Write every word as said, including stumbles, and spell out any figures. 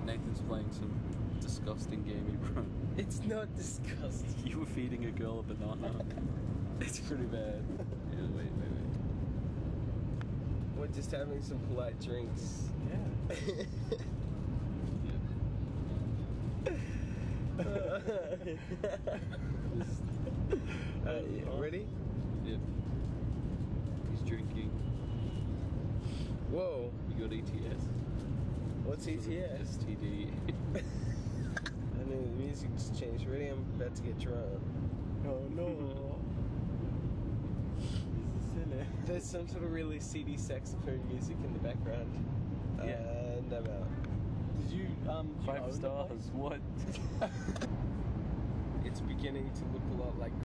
Nathan's playing some disgusting gamey bro. It's not disgusting. You were feeding a girl a banana. It's pretty bad. Yeah, wait, wait, wait. We're just having some polite drinks. Yeah. uh, yeah, ready? Yep. He's drinking. Whoa. You got E T S. What's E T S? S T D. I know the music just changed. Ready? I'm about to get drunk. Oh no. This is silly. There's some sort of really seedy saxophone music in the background. Yeah. And I'm out. Did you um? did you own Five the place? stars. What? It's beginning to look a lot like